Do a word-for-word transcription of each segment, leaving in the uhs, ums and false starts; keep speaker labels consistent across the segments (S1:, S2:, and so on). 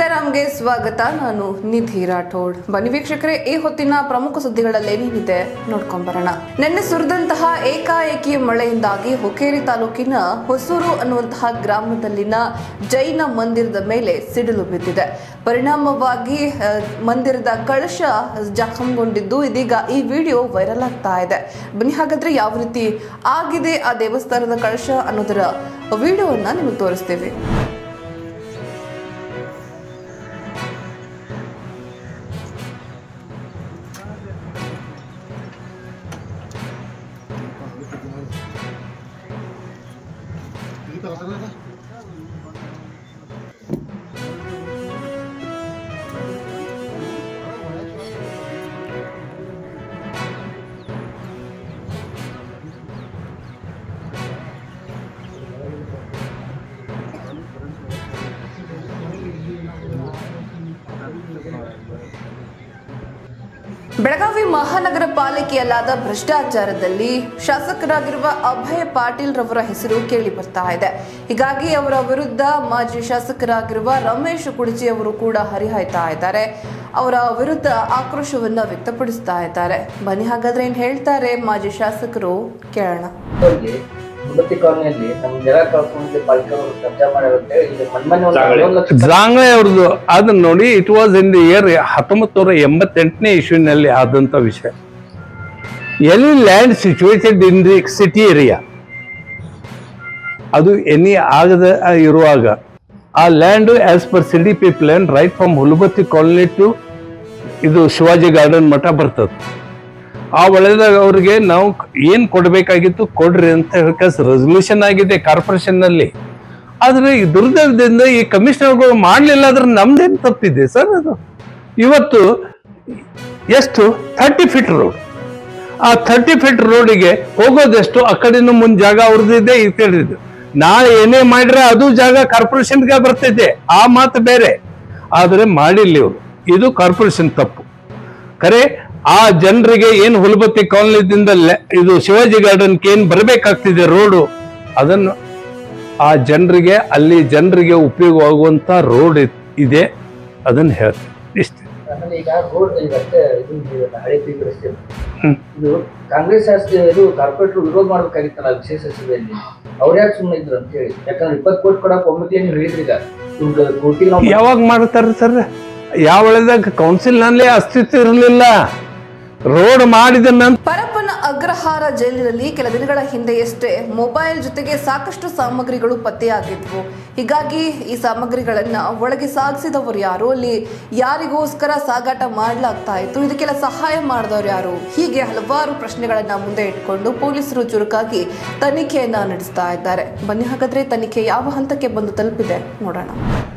S1: ಸಾಯಿರಾಮ್ಗೆ ಸ್ವಾಗತ. ನಾನು ನಿಧಿ ರಾಠೋಡ್. ಬನ್ನಿ ವೀಕ್ಷಕರೇ, ಈ ಹೊತ್ತಿನ ಪ್ರಮುಖ ಸುದ್ದಿಗಳಲ್ಲಿ ಏನೇನಿದೆ ನೋಡ್ಕೊಂಡ್ ಬರೋಣ. ನಿನ್ನೆ ಸುರಿದಂತಹ ಏಕಾಏಕಿ ಮಳೆಯಿಂದಾಗಿ ಹುಕ್ಕೇರಿ ತಾಲೂಕಿನ ಹೊಸೂರು ಅನ್ನುವಂತಹ ಗ್ರಾಮದಲ್ಲಿನ ಜೈನ ಮಂದಿರದ ಮೇಲೆ ಸಿಡಿಲು ಬಿದ್ದಿದೆ. ಪರಿಣಾಮವಾಗಿ ಮಂದಿರದ ಕಳಶ ಜಖಂಗೊಂಡಿದ್ದು ಇದೀಗ ಈ ವಿಡಿಯೋ ವೈರಲ್ ಆಗ್ತಾ ಇದೆ. ಬನ್ನಿ ಹಾಗಾದ್ರೆ ಯಾವ ರೀತಿ ಆಗಿದೆ ಆ ದೇವಸ್ಥಾನದ ಕಳಶ ಅನ್ನೋದರ ವಿಡಿಯೋವನ್ನ ನಿಮಗೆ ತೋರಿಸ್ತೇವೆ. ಬೆಳಗಾವಿ ಮಹಾನಗರ ಪಾಲಿಕೆಯಲ್ಲಾದ ಭ್ರಷ್ಟಾಚಾರದಲ್ಲಿ ಶಾಸಕರಾಗಿರುವ ಅಭಯ ಪಾಟೀಲ್ ರವರ ಹೆಸರು ಕೇಳಿ ಬರ್ತಾ ಇದೆ. ಹೀಗಾಗಿ ಅವರ ವಿರುದ್ಧ ಮಾಜಿ ಶಾಸಕರಾಗಿರುವ ರಮೇಶ್ ಕುಡಚಿ ಅವರು ಕೂಡ ಹರಿಹಾಯ್ತಾ ಇದ್ದಾರೆ. ಅವರ ವಿರುದ್ಧ ಆಕ್ರೋಶವನ್ನ ವ್ಯಕ್ತಪಡಿಸ್ತಾ ಇದ್ದಾರೆ. ಬನ್ನಿ ಹಾಗಾದ್ರೆ ಏನ್ ಹೇಳ್ತಾರೆ ಮಾಜಿ ಶಾಸಕರು ಕೇಳೋಣ.
S2: ಜಾಂಗ್ಳೆ ಅವ್ರದ್ದು ಅದನ್ನ ನೋಡಿ, it was in the year ಹತ್ತೊಂಬತ್ತು ನೂರ ಎಂಬತ್ತೆಂಟನೇ ಇಶ್ವಿನಲ್ಲಿ ಆದಂತ ವಿಷಯ. Any land situated in the city area, ಅದು ಎನಿ ಆಗದ ಇರುವಾಗ ಆ land as per C D P plan right from Hulabatti colony to ಇದು ಶಿವಾಜಿ ಗಾರ್ಡನ್ ಮಠ ಬರ್ತದೆ. ಆ ಒಳದಾಗ ಅವ್ರಿಗೆ ನಾವು ಏನ್ ಕೊಡ್ಬೇಕಾಗಿತ್ತು ಕೊಡ್ರಿ ಅಂತ ಹೇಳಕ್ಕೆ ರೆಸಲ್ಯೂಷನ್ ಆಗಿದೆ ಕಾರ್ಪೊರೇಷನ್ ನಲ್ಲಿ. ಆದ್ರೆ ಈ ದುರ್ದೈವದಿಂದ ಈ ಕಮಿಷನರ್ಗಳು ಮಾಡ್ಲಿಲ್ಲ ಅಂದ್ರೆ ನಮ್ದೇನ್ ತಪ್ಪಿದೆ ಸರ್? ಅದು ಇವತ್ತು ಎಷ್ಟು ಥರ್ಟಿ ಫೀಟ್ ರೋಡ್, ಆ ಥರ್ಟಿ ಫೀಟ್ ರೋಡಿಗೆ ಹೋಗೋದೆಷ್ಟು, ಆ ಕಡೆನೂ ಮುಂದ್ ಜಾಗ ಅವ್ರದ್ದಿದೆ, ಈ ಕಡೆ ನಾಳೆ ಏನೇ ಮಾಡ್ರೆ ಅದು ಜಾಗ ಕಾರ್ಪೊರೇಷನ್ಗೆ ಬರ್ತೈತೆ, ಆ ಮಾತು ಬೇರೆ. ಆದ್ರೆ ಮಾಡಿಲ್ಲ ಇವ್ರು, ಇದು ಕಾರ್ಪೊರೇಷನ್ ತಪ್ಪು. ಖರೆ ಆ ಜನರಿಗೆ ಏನ್ ಹುಲಬತ್ತಿ ಕಾಲನಿದಿಂದ ಇದು ಶಿವಾಜಿ ಗಾರ್ಡನ್ಗೆ ಏನ್ ಬರಬೇಕಾಗ್ತಿದೆ ರೋಡು, ಅದನ್ನು ಆ ಜನರಿಗೆ ಅಲ್ಲಿ ಜನರಿಗೆ ಉಪಯೋಗವಾಗುವಂತ ರೋಡ್ ಇದೆ, ಅದನ್ನ ಹೇಳ್ತೀನಿ ಇಷ್ಟೇ.
S3: ಈಗ ರೋಡ್ ಇದು ಕಾಂಗ್ರೆಸ್ ಇದು ಕಾರ್ಪೊರೇಟರ್ ವಿರೋಧ ಮಾಡ್ಬೇಕಾಗಿತ್ತಲ್ಲ ವಿಶೇಷ ಸಭೆಯಲ್ಲಿ, ಅವ್ರ ಯಾಕೆ ಸುಮ್ಮನೆ ಇದ್ರು ಅಂತ ಹೇಳಿ. ಯಾಕಂದ್ರೆ ಇಪ್ಪತ್ತು ಕೋಟಿ ಕೊಡಕ್ ಒಮ್ಮೆ ನೀವು ಹೇಳಿದ್ರಿ, ಈಗ ಕೋಟಿ
S2: ಯಾವಾಗ ಮಾಡ್ತಾರೆ ಸರ್? ಯಾವ ಒಳದಾಗ ಕೌನ್ಸಿಲ್ ನಲ್ಲಿ ಅಸ್ತಿತ್ವ ಇರಲಿಲ್ಲ. ರೋಡ್ ಮಾಡಿದ ನಂತರ
S1: ಪರಪ್ಪನ ಅಗ್ರಹಾರ ಜೈಲಿನಲ್ಲಿ ಕೆಲ ದಿನಗಳ ಹಿಂದೆಯಷ್ಟೇ ಮೊಬೈಲ್ ಜೊತೆಗೆ ಸಾಕಷ್ಟು ಸಾಮಗ್ರಿಗಳು ಪತ್ತೆಯಾಗಿದ್ವು. ಹೀಗಾಗಿ ಈ ಸಾಮಗ್ರಿಗಳನ್ನ ಒಳಗೆ ಸಾಗಿಸಿದವರು ಯಾರು, ಅಲ್ಲಿ ಯಾರಿಗೋಸ್ಕರ ಸಾಗಾಟ ಮಾಡಲಾಗ್ತಾ ಇತ್ತು, ಇದಕ್ಕೆಲ್ಲ ಸಹಾಯ ಮಾಡಿದವರು ಯಾರು, ಹೀಗೆ ಹಲವಾರು ಪ್ರಶ್ನೆಗಳನ್ನ ಮುಂದೆ ಇಟ್ಕೊಂಡು ಪೊಲೀಸರು ಚುರುಕಾಗಿ ತನಿಖೆಯನ್ನ ನಡೆಸ್ತಾ ಇದ್ದಾರೆ. ಬನ್ನಿ ಹಾಗಾದ್ರೆ ತನಿಖೆ ಯಾವ ಹಂತಕ್ಕೆ ಬಂದು ತಲುಪಿದೆ ನೋಡೋಣ.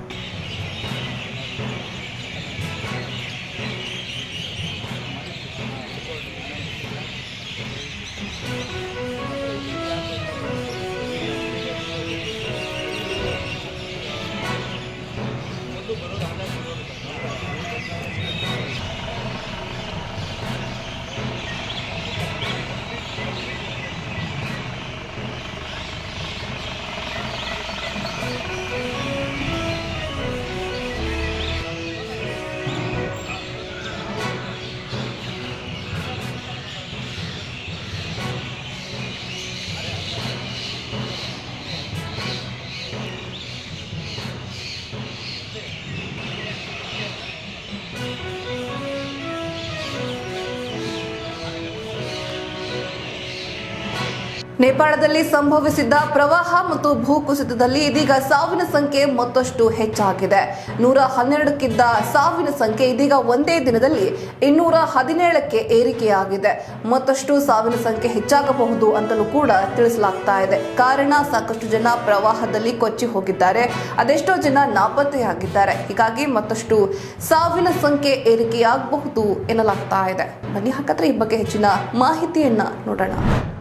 S1: ನೇಪಾಳದಲ್ಲಿ ಸಂಭವಿಸಿದ್ದ ಪ್ರವಾಹ ಮತ್ತು ಭೂಕುಸಿತದಲ್ಲಿ ಇದೀಗ ಸಾವಿನ ಸಂಖ್ಯೆ ಮತ್ತಷ್ಟು ಹೆಚ್ಚಾಗಿದೆ. ನೂರ ಹನ್ನೆರಡಕ್ಕಿದ್ದ ಸಾವಿನ ಸಂಖ್ಯೆ ಇದೀಗ ಒಂದೇ ದಿನದಲ್ಲಿ ಇನ್ನೂರ ಹದಿನೇಳಕ್ಕೆ ಏರಿಕೆಯಾಗಿದೆ. ಮತ್ತಷ್ಟು ಸಾವಿನ ಸಂಖ್ಯೆ ಹೆಚ್ಚಾಗಬಹುದು ಅಂತಲೂ ಕೂಡ ತಿಳಿಸಲಾಗ್ತಾ ಇದೆ. ಕಾರಣ ಸಾಕಷ್ಟು ಜನ ಪ್ರವಾಹದಲ್ಲಿ ಕೊಚ್ಚಿ ಹೋಗಿದ್ದಾರೆ, ಅದೆಷ್ಟೋ ಜನ ನಾಪತ್ತೆಯಾಗಿದ್ದಾರೆ. ಹೀಗಾಗಿ ಮತ್ತಷ್ಟು ಸಾವಿನ ಸಂಖ್ಯೆ ಏರಿಕೆಯಾಗಬಹುದು ಎನ್ನಲಾಗ್ತಾ ಇದೆ. ಬನ್ನಿ ಹಾಗಾದ್ರೆ ಈ ಬಗ್ಗೆ ಹೆಚ್ಚಿನ ಮಾಹಿತಿಯನ್ನ ನೋಡೋಣ.